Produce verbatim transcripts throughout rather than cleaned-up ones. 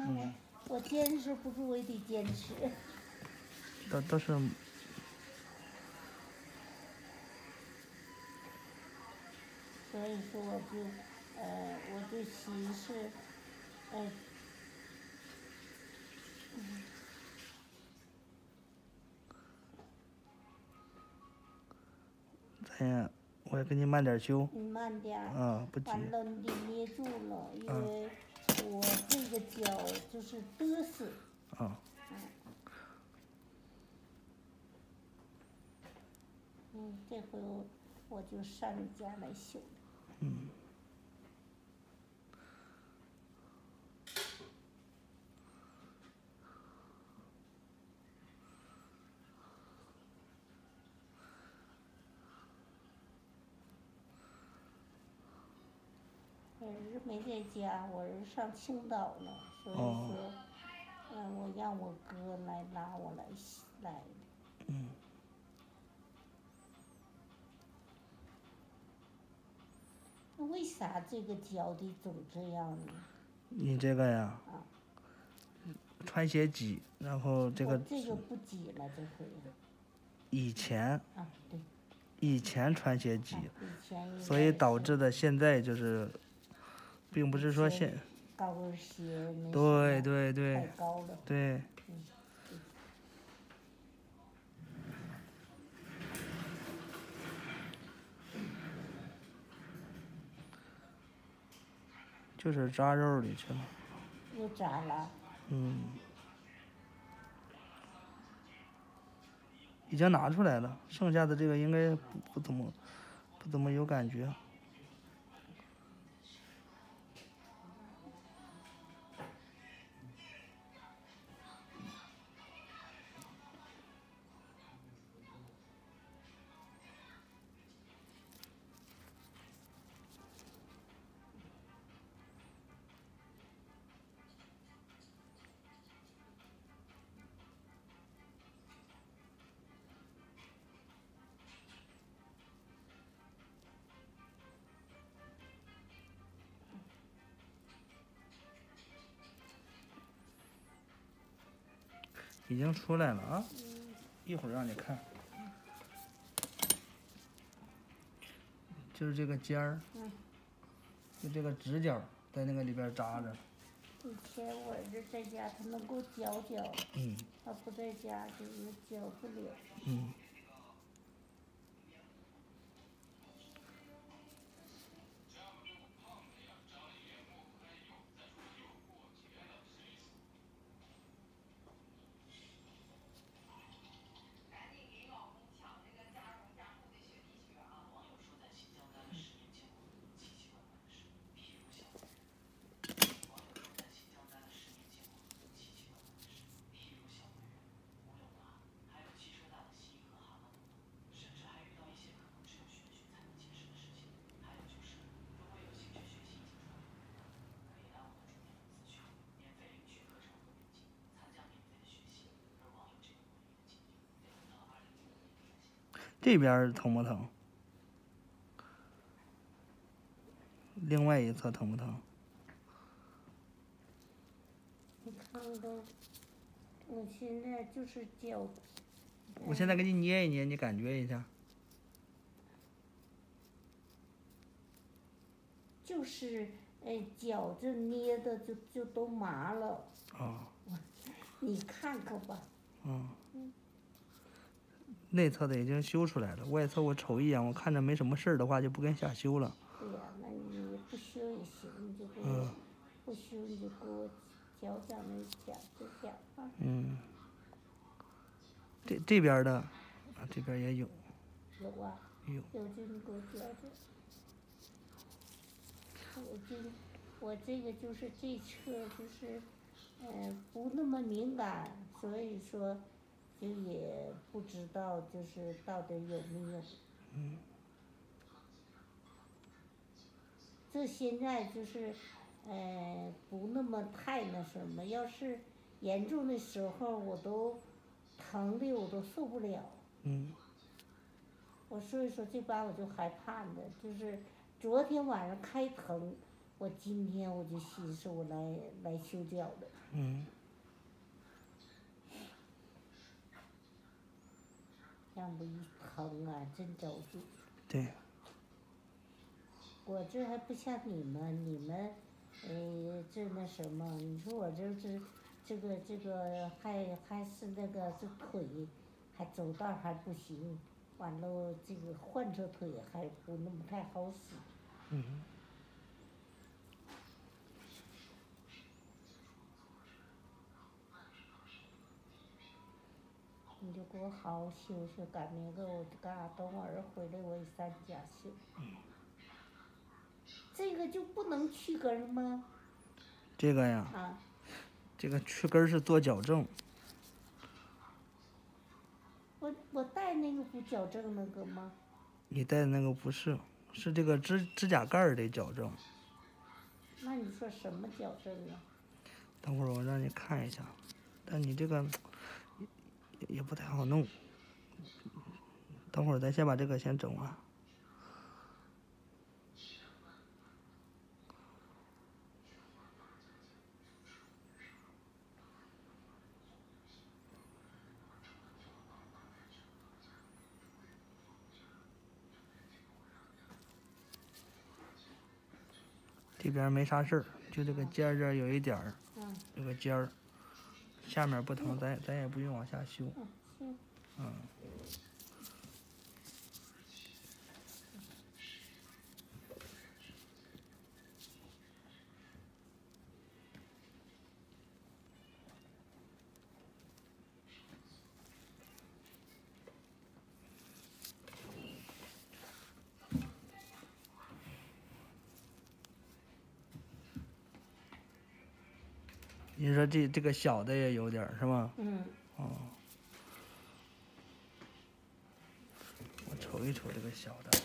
嗯、我我坚持不住，我也得坚持。 都都是。 所以说，我就，呃，我就寻思，呃，嗯。 哎呀，我也给你慢点修。 你慢点儿。 啊，不急。 完了，你得捏住了，因为我这个脚就是嘚瑟。 啊。 嗯。嗯，这回我我就上你家来修。 嗯。 我儿子没在家，我儿子上青岛了，所以说，嗯、哦，我让我哥来拉我来来的。 嗯。 那为啥这个脚底总这样呢？ 你这个呀？ 啊。 穿鞋挤，然后这个。 我这个不挤了，这回。 以前。 啊，对。 以前穿鞋挤。 啊、以前。 所以导致的现在就是，并不是说现。 高跟鞋。 对对对。 太高了。 对。 嗯。 就是扎肉里去了。 又扎了。 嗯。已经拿出来了，剩下的这个应该不不怎么不怎么有感觉。已经出来了啊！一会儿让你看，就是这个尖儿，就这个直角在那个里边扎着。 以前我儿子在家，他能给我绞绞。 嗯。 他不在家，就是绞不了。 嗯。这边疼不疼？另外一侧疼不疼？ 你看都，我现在就是脚。 我现在给你捏一捏，你感觉一下。 就是，哎，脚这捏的就就都麻了。 哦。 你看看吧。 嗯。内侧的已经修出来了，外侧我瞅一眼，我看着没什么事儿的话，就不跟下修了。 对呀、啊，那你不修也行，你就给我，嗯、不修你就给我讲讲那讲就讲啊。 嗯。这这边的，啊，这边也有。 有啊。 有。 有就你给我讲讲。我这我这个就是这侧就是，嗯、呃，不那么敏感，所以说。就也不知道，就是到底有没有。 嗯。 这现在就是，呃，不那么太那什么。要是严重的时候，我都疼的我都受不了。 嗯。 我所以说这把我就害怕的，就是昨天晚上开疼， 我今天我就寻思我来来修脚的。 嗯。 要不一疼啊，真着急。 对。 我这还不像你们，你们，呃，这那什么？你说我这是，这个这个还还是那个这腿，还走道还不行，完了这个患者腿还不那么太好使。 嗯。 你就给我好好休息，赶明个我干啥？等我儿回来我也上家去。 嗯。 这个就不能去根吗？ 这个呀。 啊。 这个去根是做矫正。 我我戴那个不矫正那个吗？ 你戴的那个不是，是这个指指甲盖儿得矫正。 那你说什么矫正啊？ 等会儿我让你看一下，但你这个也也不太好弄。等会儿咱先把这个先整完。这边没啥事儿，就这个尖儿这儿有一点儿， 嗯， 这个尖儿，下面不疼，咱咱也不用往下修。 嗯，行。 嗯。你说这这个小的也有点儿是吧？ 嗯。 哦。我瞅一瞅这个小的。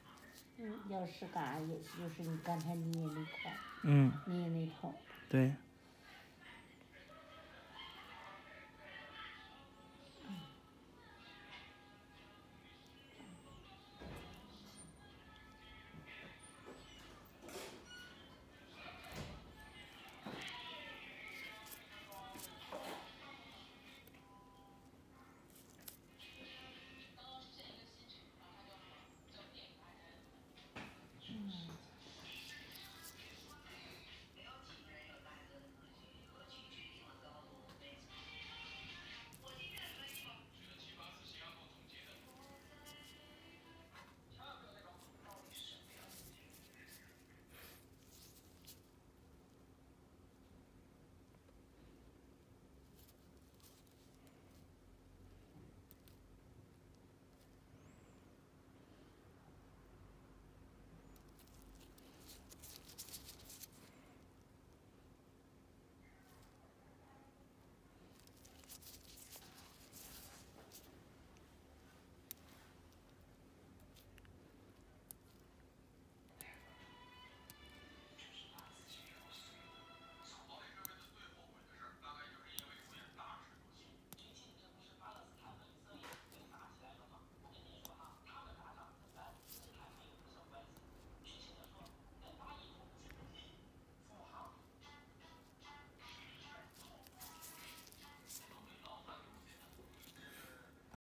嗯，要是干啥也就是你刚才捏那块， 嗯， 捏那头。 对。